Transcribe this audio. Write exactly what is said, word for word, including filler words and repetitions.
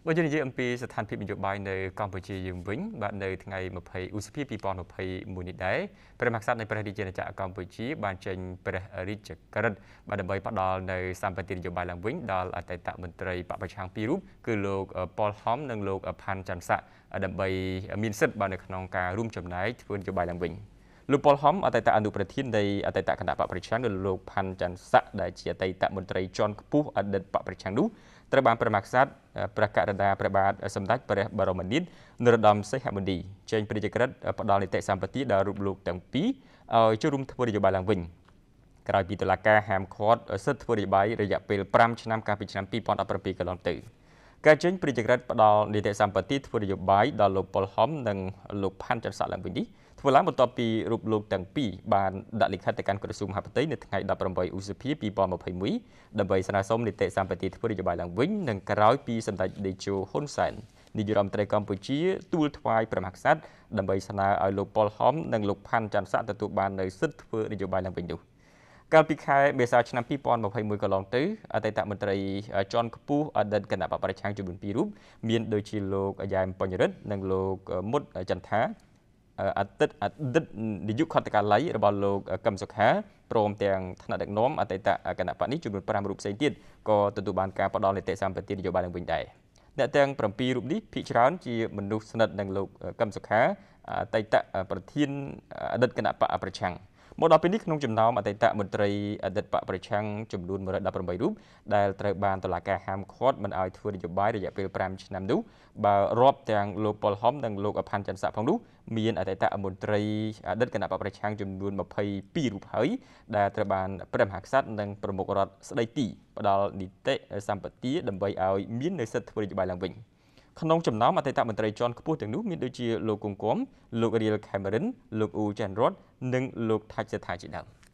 បើយើងនិយាយអំពីស្ថានភាពនយោបាយនៅកម្ពុជាយើងវិញបាទនៅថ្ងៃ20ឧសភា2021នេះដែរព្រះមហាក្សត្រនៃព្រះរាជាណាចក្រកម្ពុជាបានចេញព្រះរាជក្រឹត្យបាទដើម្បីផ្ដល់នៅសម្បត្តិនយោបាយឡើងវិញដល់អតីតមន្ត្រីបពប្រឆាំងពីររូបគឺលោកប៉ុលហំនិងលោកផាន់ច័ន្ទស័កដើម្បីមានសិទ្ធិបាទនៅក្នុងការរួមចំណែកធ្វើនយោបាយឡើងវិញលោកប៉ុលហំអតីតអនុប្រធាននៃអតីតគណៈបកប្រឆាំងនិងលោកផាន់ច័ន្ទស័កដែលជាអតីតមន្ត្រីជាន់ខ្ពស់អតីតបកប្រឆាំងនោះត្រូវបានព្រះមហាក្សត្រព្រះករុណាព្រះបាទសម្ដេចព្រះបរមនាថនរោត្តមសីហមុនីចេញព្រះរាជក្រឹត្យផ្ដល់នីតិសម្បត្តិដល់រូបលោកទាំងពីរឲ្យចូលរួមធ្វើនយោបាយឡើងវិញក្រោយពីតុលាការហាមឃាត់សិទ្ធិធ្វើនយោបាយរយៈពេល5ឆ្នាំកាលពីឆ្នាំ2017កន្លងទៅការចេញព្រះរាជក្រឹត្យផ្ដល់នីតិសម្បត្តិធ្វើនយោបាយដល់លោកប៉ុលហំនិងលោកផាន់ច័ន្ទស័កឡើងវិញនេះធ្វើឡើងបន្ទាប់ពីរូបលោកទាំងពីរបានដាក់លិខិតទៅកាន់ក្រសួងមហាផ្ទៃនៅថ្ងៃ18ឧសភា2021ដើម្បីស្នើសុំនីតិសម្បត្តិធ្វើនយោបាយឡើងវិញនិងក្រោយពីសម្ដេចតេជោហ៊ុនសែននាយករដ្ឋមន្ត្រីកម្ពុជាទូលថ្វាយព្រះមហាក្សត្រដើម្បីស្នើឲ្យលោកប៉ុលហំនិងលោកផាន់ច័ន្ទស័កទទួលបាននូវសិទ្ធិធ្វើនយោបាយឡើងវិញនោះកាលពីខែមេសាឆ្នាំ2021កន្លងទៅអតីតមន្ត្រីជាន់ខ្ពស់អតីតគណៈបកប្រឆាំងចំនួនពីររូបមានដូចជាលោកយ៉ែមបញ្ញរិទ្ធនិងលោកមុតចន្ទថាអតីតអតីតនាយកខុទ្ទកាល័យរបស់លោកកឹមសុខាព្រមទាំងថ្នាក់ដឹកនាំអតីតគណៈបកនេះចំនួន5រូបផ្សេងទៀតក៏ទទួលបានការផ្ដល់នីតិសម្បត្តិនយោបាយឡើងវិញដែរអ្នកទាំង7រូបនេះភាគច្រើនជាមនុស្សស្និទ្ធនឹងលោកកឹមសុខាអតីតប្រធានអតីតគណៈបកប្រឆាំងមកដល់ពេលនេះក្នុងចំណោមអតីតមន្ត្រីអតីតបកប្រឆាំងចំនួន118រូបដែលត្រូវបានតុលាការហាមឃាត់មិនឲ្យធ្វើនយោបាយរយៈពេល5ឆ្នាំនោះបើរាប់ទាំងលោកប៉ុលហំនិងលោកផាន់ច័ន្ទស័កផងនោះមានអតីតមន្ត្រីអតីតគណៈបកប្រឆាំងចំនួន22រូបហើយដែលត្រូវបានព្រះមហាក្សត្រនិងប្រមុខរដ្ឋស្ដីទីផ្ដល់នីតិសម្បត្តិដើម្បីឲ្យមាននូវសិទ្ធិធ្វើនយោបាយឡើងវិញក្នុងចំណោមអតីតមន្ត្រីជាន់ខ្ពស់ទាំងនោះមានដូចជាលោកគង្គគំលោករៀលខេមរិនលោកអ៊ូចាន់រតនិងលោកថាច់សេដ្ឋាជាដើម